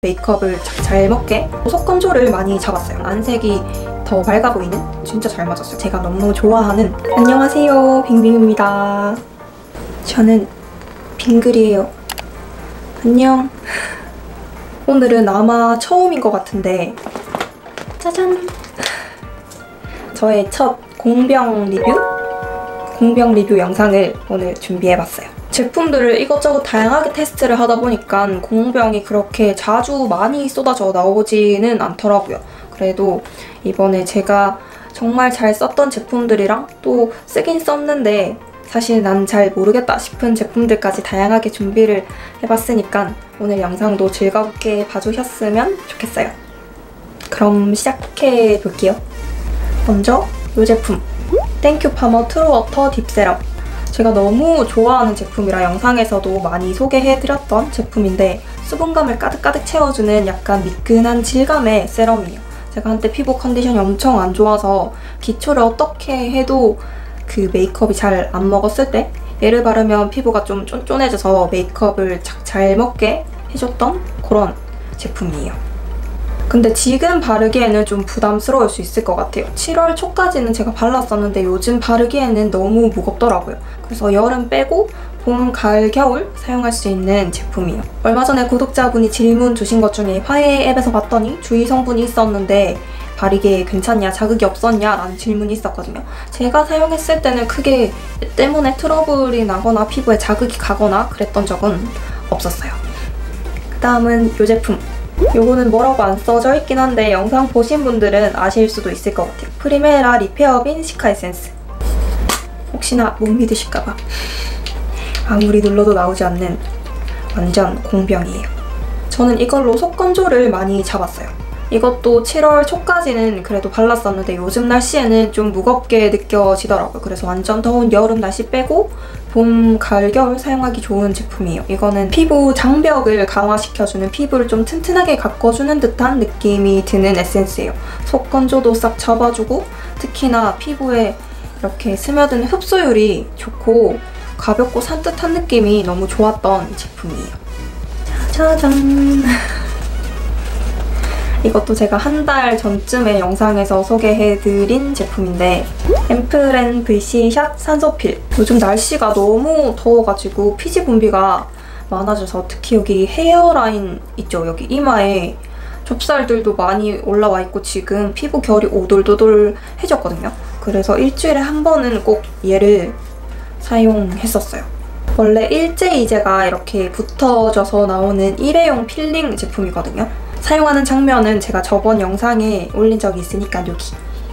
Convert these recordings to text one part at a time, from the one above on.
메이크업을 잘 먹게 속 건조를 많이 잡았어요. 안색이 더 밝아 보이는? 진짜 잘 맞았어요. 제가 너무 좋아하는. 안녕하세요, 빙빙입니다. 저는 빙글이에요. 안녕. 오늘은 아마 처음인 것 같은데 짜잔! 저의 첫 공병 리뷰 영상을 오늘 준비해봤어요. 제품들을 이것저것 다양하게 테스트를 하다 보니까 공병이 그렇게 자주 많이 쏟아져 나오지는 않더라고요. 그래도 이번에 제가 정말 잘 썼던 제품들이랑 또 쓰긴 썼는데 사실 난 잘 모르겠다 싶은 제품들까지 다양하게 준비를 해봤으니까 오늘 영상도 즐겁게 봐주셨으면 좋겠어요. 그럼 시작해볼게요. 먼저 이 제품 땡큐 파머 트루워터 딥세럼. 제가 너무 좋아하는 제품이라 영상에서도 많이 소개해드렸던 제품인데 수분감을 가득가득 채워주는 약간 미끈한 질감의 세럼이에요. 제가 한때 피부 컨디션이 엄청 안 좋아서 기초를 어떻게 해도 그 메이크업이 잘 안 먹었을 때 얘를 바르면 피부가 좀 쫀쫀해져서 메이크업을 잘 먹게 해줬던 그런 제품이에요. 근데 지금 바르기에는 좀 부담스러울 수 있을 것 같아요. 7월 초까지는 제가 발랐었는데 요즘 바르기에는 너무 무겁더라고요. 그래서 여름 빼고 봄, 가을, 겨울 사용할 수 있는 제품이에요. 얼마 전에 구독자분이 질문 주신 것 중에 화해 앱에서 봤더니 주의 성분이 있었는데 바르기에 괜찮냐, 자극이 없었냐 라는 질문이 있었거든요. 제가 사용했을 때는 크게 때문에 트러블이 나거나 피부에 자극이 가거나 그랬던 적은 없었어요. 그 다음은 이 제품. 요거는 뭐라고 안 써져 있긴 한데 영상 보신 분들은 아실 수도 있을 것 같아요. 프리메라 리페어빈 시카 에센스. 혹시나 못 믿으실까봐 아무리 눌러도 나오지 않는 완전 공병이에요. 저는 이걸로 속 건조를 많이 잡았어요. 이것도 7월 초까지는 그래도 발랐었는데 요즘 날씨에는 좀 무겁게 느껴지더라고요. 그래서 완전 더운 여름 날씨 빼고 봄, 가을, 겨울 사용하기 좋은 제품이에요. 이거는 피부 장벽을 강화시켜주는, 피부를 좀 튼튼하게 가꿔주는 듯한 느낌이 드는 에센스예요. 속 건조도 싹 잡아주고 특히나 피부에 이렇게 스며드는 흡수율이 좋고 가볍고 산뜻한 느낌이 너무 좋았던 제품이에요. 짜잔! 이것도 제가 한 달 전쯤에 영상에서 소개해드린 제품인데 앰플앤 VC샷 산소필. 요즘 날씨가 너무 더워가지고 피지 분비가 많아져서 특히 여기 헤어라인 있죠? 여기 이마에 좁쌀들도 많이 올라와 있고 지금 피부 결이 오돌도돌해졌거든요. 그래서 일주일에 한 번은 꼭 얘를 사용했었어요. 원래 일제이제가 이렇게 붙어져서 나오는 일회용 필링 제품이거든요. 사용하는 장면은 제가 저번 영상에 올린 적이 있으니까 여기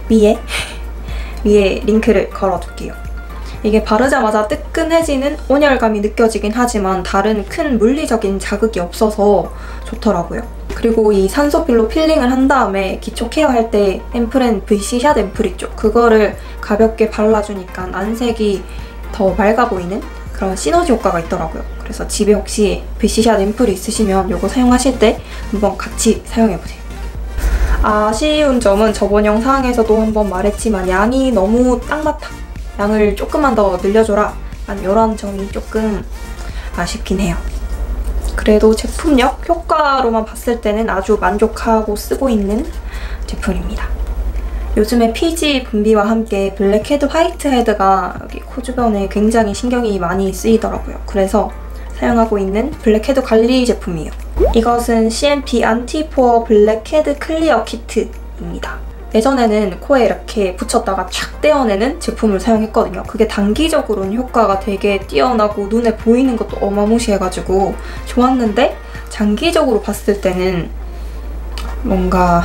위에 링크를 걸어둘게요. 이게 바르자마자 뜨끈해지는 온열감이 느껴지긴 하지만 다른 큰 물리적인 자극이 없어서 좋더라고요. 그리고 이 산소필로 필링을 한 다음에 기초 케어할 때 앰플앤 VC샷 앰플 있죠? 그거를 가볍게 발라주니까 안색이 더 밝아 보이는 그런 시너지 효과가 있더라고요. 그래서 집에 혹시 VC샷 앰플이 있으시면 이거 사용하실 때 한번 같이 사용해보세요. 아쉬운 점은 저번 영상에서도 한번 말했지만 양이 너무 딱 맞다. 양을 조금만 더 늘려줘라. 이런 점이 조금 아쉽긴 해요. 그래도 제품력, 효과로만 봤을 때는 아주 만족하고 쓰고 있는 제품입니다. 요즘에 피지 분비와 함께 블랙헤드, 화이트헤드가 여기 코 주변에 굉장히 신경이 많이 쓰이더라고요. 그래서 사용하고 있는 블랙헤드 관리 제품이에요. 이것은 CMP 안티포어 블랙헤드 클리어 키트입니다. 예전에는 코에 이렇게 붙였다가 촥 떼어내는 제품을 사용했거든요. 그게 단기적으로는 효과가 되게 뛰어나고 눈에 보이는 것도 어마무시해가지고 좋았는데 장기적으로 봤을 때는 뭔가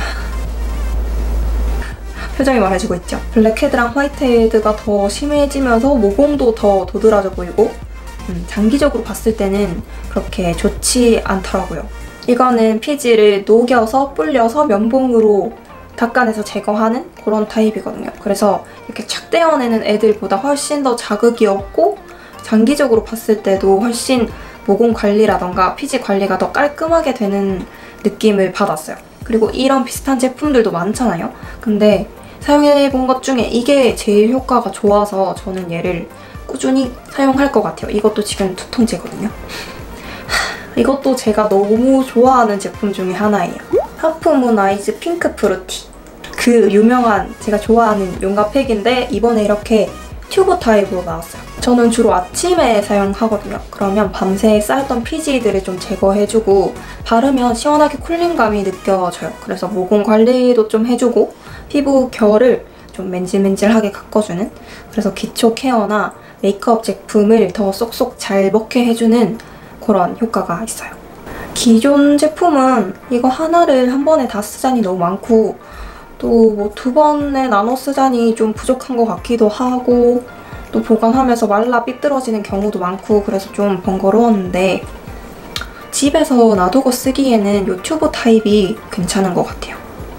표정이 말해주고 있죠. 블랙헤드랑 화이트헤드가 더 심해지면서 모공도 더 도드라져 보이고 장기적으로 봤을 때는 그렇게 좋지 않더라고요. 이거는 피지를 녹여서 불려서 면봉으로 닦아내서 제거하는 그런 타입이거든요. 그래서 이렇게 착 떼어내는 애들보다 훨씬 더 자극이 없고 장기적으로 봤을 때도 훨씬 모공 관리라던가 피지 관리가 더 깔끔하게 되는 느낌을 받았어요. 그리고 이런 비슷한 제품들도 많잖아요. 근데 사용해본 것 중에 이게 제일 효과가 좋아서 저는 얘를 꾸준히 사용할 것 같아요. 이것도 지금 2통째거든요. 이것도 제가 너무 좋아하는 제품 중에 하나예요. 하프문 아이즈 핑크 프루티. 그 유명한 제가 좋아하는 용가팩인데 이번에 이렇게 튜브 타입으로 나왔어요. 저는 주로 아침에 사용하거든요. 그러면 밤새 쌓였던 피지들을 좀 제거해주고 바르면 시원하게 쿨링감이 느껴져요. 그래서 모공 관리도 좀 해주고 피부 결을 좀 맨질맨질하게 가꿔주는, 그래서 기초 케어나 메이크업 제품을 더 쏙쏙 잘 먹게 해주는 그런 효과가 있어요. 기존 제품은 이거 하나를 한 번에 다 쓰자니 너무 많고 또 뭐 2번에 나눠 쓰자니 좀 부족한 것 같기도 하고 또 보관하면서 말라 삐뚤어지는 경우도 많고 그래서 좀 번거로웠는데 집에서 놔두고 쓰기에는 이 튜브 타입이 괜찮은 것 같아요.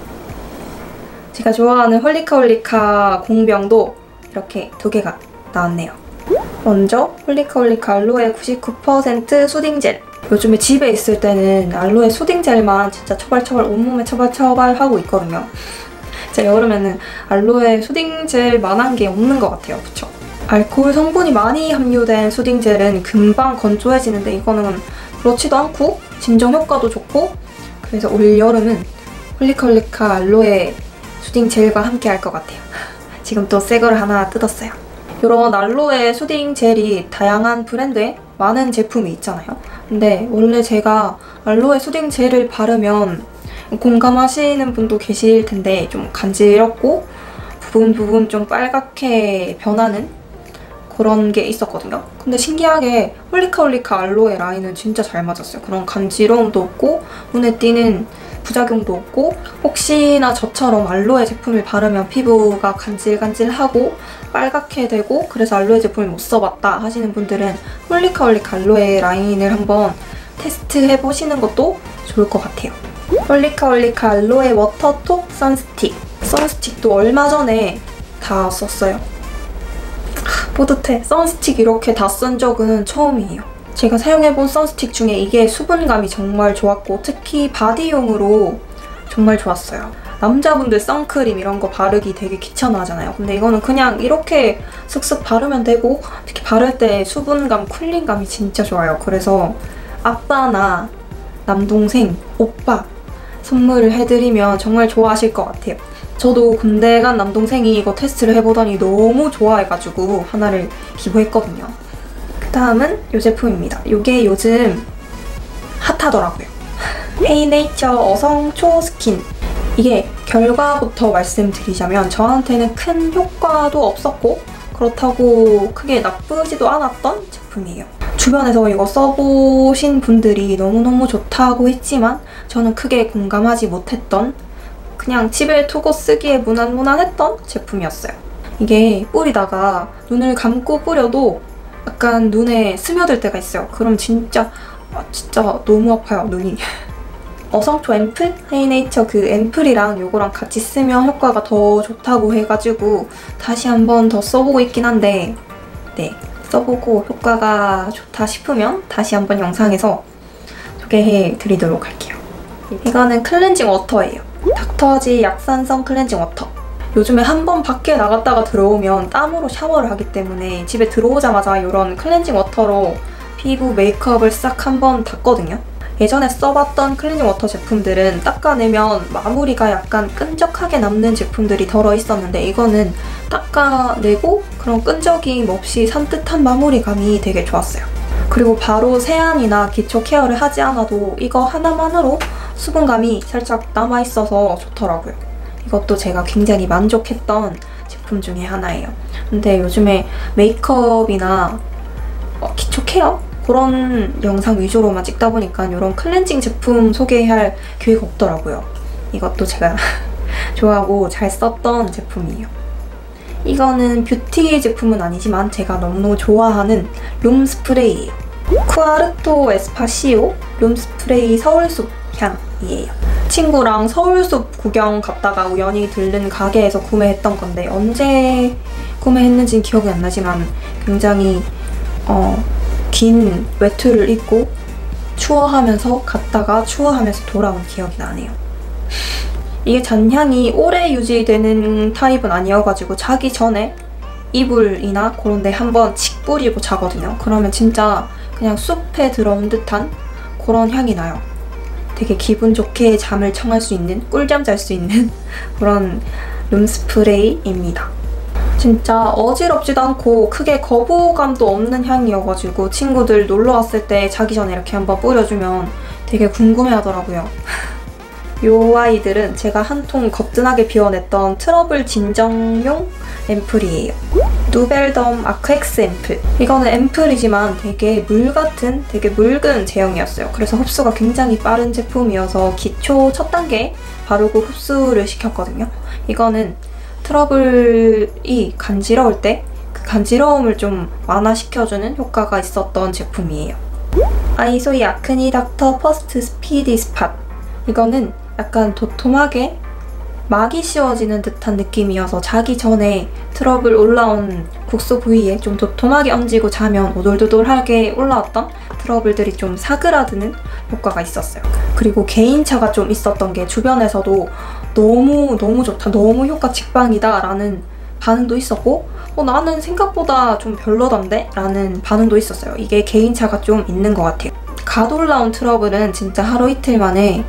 제가 좋아하는 홀리카홀리카 공병도 이렇게 2개가 나왔네요. 먼저 홀리카홀리카 알로에 99% 수딩 젤. 요즘에 집에 있을 때는 알로에 수딩 젤만 진짜 처발처발 온몸에 처발처발 하고 있거든요. 진짜 여름에는 알로에 수딩 젤만한 게 없는 것 같아요. 그쵸? 알코올 성분이 많이 함유된 수딩 젤은 금방 건조해지는데 이거는 그렇지도 않고 진정 효과도 좋고 그래서 올 여름은 홀리카홀리카 알로에 수딩 젤과 함께 할 것 같아요. 지금 또 새 거를 하나 뜯었어요. 이런 알로에 수딩 젤이 다양한 브랜드에 많은 제품이 있잖아요. 근데 원래 제가 알로에 수딩 젤을 바르면 공감하시는 분도 계실 텐데 좀 간지럽고 부분 좀 빨갛게 변하는 그런 게 있었거든요. 근데 신기하게 홀리카홀리카 알로에 라인은 진짜 잘 맞았어요. 그런 간지러움도 없고 눈에 띄는 부작용도 없고 혹시나 저처럼 알로에 제품을 바르면 피부가 간질간질하고 빨갛게 되고 그래서 알로에 제품을 못 써봤다 하시는 분들은 홀리카홀리카 알로에 라인을 한번 테스트해보시는 것도 좋을 것 같아요. 홀리카홀리카 알로에 워터톡 선스틱. 선스틱도 얼마 전에 다 썼어요. 뿌듯해. 선스틱 이렇게 다 쓴 적은 처음이에요. 제가 사용해본 선스틱 중에 이게 수분감이 정말 좋았고 특히 바디용으로 정말 좋았어요. 남자분들 선크림 이런 거 바르기 되게 귀찮아하잖아요. 근데 이거는 그냥 이렇게 슥슥 바르면 되고 특히 바를 때 수분감, 쿨링감이 진짜 좋아요. 그래서 아빠나 남동생, 오빠 선물을 해드리면 정말 좋아하실 것 같아요. 저도 군대 간 남동생이 이거 테스트를 해보더니 너무 좋아해가지고 하나를 기부했거든요. 그 다음은 이 제품입니다. 이게 요즘 핫하더라고요. 헤이네이처 어성 초 스킨. 이게 결과부터 말씀드리자면 저한테는 큰 효과도 없었고 그렇다고 크게 나쁘지도 않았던 제품이에요. 주변에서 이거 써보신 분들이 너무너무 좋다고 했지만 저는 크게 공감하지 못했던 그냥 집에 두고 쓰기에 무난무난했던 제품이었어요. 이게 뿌리다가 눈을 감고 뿌려도 약간 눈에 스며들 때가 있어요. 그럼 진짜 너무 아파요, 눈이. 어성초 앰플? 헤이네이처 그 앰플이랑 요거랑 같이 쓰면 효과가 더 좋다고 해가지고 다시 한 번 더 써보고 있긴 한데 네, 써보고 효과가 좋다 싶으면 다시 한번 영상에서 소개해드리도록 할게요. 이거는 클렌징 워터예요. 닥터지 약산성 클렌징 워터. 요즘에 한 번 밖에 나갔다가 들어오면 땀으로 샤워를 하기 때문에 집에 들어오자마자 이런 클렌징 워터로 피부 메이크업을 싹 한 번 닦거든요. 예전에 써봤던 클렌징 워터 제품들은 닦아내면 마무리가 약간 끈적하게 남는 제품들이 덜어 있었는데 이거는 닦아내고 그런 끈적임 없이 산뜻한 마무리감이 되게 좋았어요. 그리고 바로 세안이나 기초 케어를 하지 않아도 이거 하나만으로 수분감이 살짝 남아있어서 좋더라고요. 이것도 제가 굉장히 만족했던 제품 중에 하나예요. 근데 요즘에 메이크업이나 기초 케어? 그런 영상 위주로만 찍다 보니까 이런 클렌징 제품 소개할 기회가 없더라고요. 이것도 제가 좋아하고 잘 썼던 제품이에요. 이거는 뷰티 제품은 아니지만 제가 너무 좋아하는 룸 스프레이예요. 쿠아르토 에스파시오 룸 스프레이 서울숲 향이에요. 친구랑 서울숲 구경 갔다가 우연히 들른 가게에서 구매했던 건데 언제 구매했는지는 기억이 안 나지만 굉장히 긴 외투를 입고 추워하면서 갔다가 추워하면서 돌아온 기억이 나네요. 이게 잔향이 오래 유지되는 타입은 아니어가지고 자기 전에 이불이나 그런 데 한번 칙 뿌리고 자거든요. 그러면 진짜 그냥 숲에 들어온 듯한 그런 향이 나요. 되게 기분 좋게 잠을 청할 수 있는, 꿀잠 잘 수 있는 그런 룸스프레이입니다. 진짜 어지럽지도 않고 크게 거부감도 없는 향이어가지고 친구들 놀러 왔을 때 자기 전에 이렇게 한번 뿌려주면 되게 궁금해하더라고요. 요 아이들은 제가 한 통 거뜬하게 비워냈던 트러블 진정용 앰플이에요. 누벨덤 아크엑스 앰플. 이거는 앰플이지만 되게 물 같은, 되게 묽은 제형이었어요. 그래서 흡수가 굉장히 빠른 제품이어서 기초 첫 단계 바르고 흡수를 시켰거든요. 이거는 트러블이 간지러울 때 그 간지러움을 좀 완화시켜주는 효과가 있었던 제품이에요. 아이소이 아크니 닥터 퍼스트 스피디 스팟. 이거는 약간 도톰하게 막이 씌워지는 듯한 느낌이어서 자기 전에 트러블 올라온 국소 부위에 좀 도톰하게 얹고 자면 오돌도돌하게 올라왔던 트러블들이 좀 사그라드는 효과가 있었어요. 그리고 개인차가 좀 있었던 게 주변에서도 너무 좋다, 너무 효과 직방이다 라는 반응도 있었고 나는 생각보다 좀 별로던데? 라는 반응도 있었어요. 이게 개인차가 좀 있는 것 같아요. 갓 올라온 트러블은 진짜 하루 이틀 만에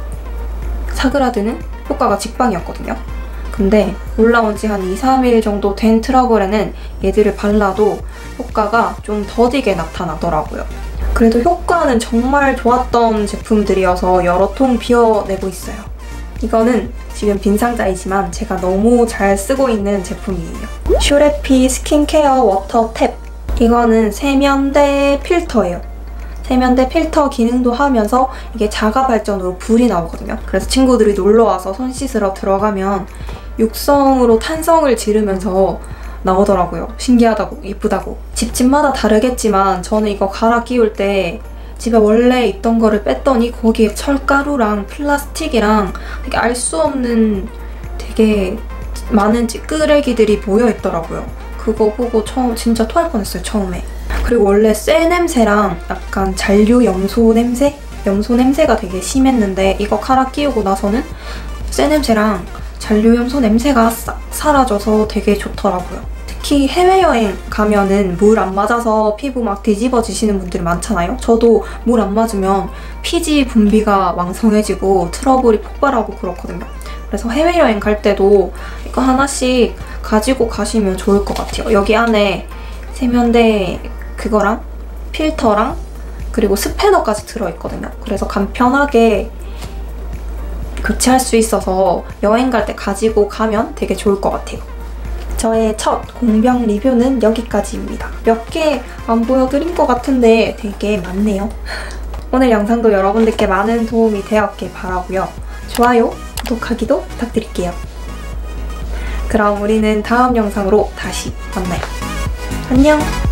사그라드는 효과가 직방이었거든요. 근데 올라온 지 한 2, 3일 정도 된 트러블에는 얘들을 발라도 효과가 좀 더디게 나타나더라고요. 그래도 효과는 정말 좋았던 제품들이어서 여러 통 비워내고 있어요. 이거는 지금 빈 상자이지만 제가 너무 잘 쓰고 있는 제품이에요. 슈레피 스킨케어 워터 탭. 이거는 세면대 필터예요. 세면대 필터 기능도 하면서 이게 자가 발전으로 불이 나오거든요. 그래서 친구들이 놀러와서 손 씻으러 들어가면 육성으로 탄성을 지르면서 나오더라고요. 신기하다고, 예쁘다고. 집집마다 다르겠지만 저는 이거 갈아 끼울 때 집에 원래 있던 거를 뺐더니 거기에 철가루랑 플라스틱이랑 되게 알 수 없는 되게 많은 찌끄레기들이 모여 있더라고요. 그거 보고 진짜 토할 뻔했어요, 처음에. 그리고 원래 쇠 냄새랑 약간 잔류 염소 냄새? 염소 냄새가 되게 심했는데 이거 갈아 끼우고 나서는 쇠 냄새랑 잔류 염소 냄새가 싹 사라져서 되게 좋더라고요. 특히 해외여행 가면은 물 안 맞아서 피부 막 뒤집어지시는 분들이 많잖아요. 저도 물 안 맞으면 피지 분비가 왕성해지고 트러블이 폭발하고 그렇거든요. 그래서 해외여행 갈 때도 이거 하나씩 가지고 가시면 좋을 것 같아요. 여기 안에 세면대 그거랑 필터랑 그리고 스패너까지 들어있거든요. 그래서 간편하게 교체할 수 있어서 여행 갈 때 가지고 가면 되게 좋을 것 같아요. 저의 첫 공병 리뷰는 여기까지입니다. 몇 개 안 보여드린 것 같은데 되게 많네요. 오늘 영상도 여러분들께 많은 도움이 되었길 바라고요. 좋아요, 구독하기도 부탁드릴게요. 그럼 우리는 다음 영상으로 다시 만나요. 안녕!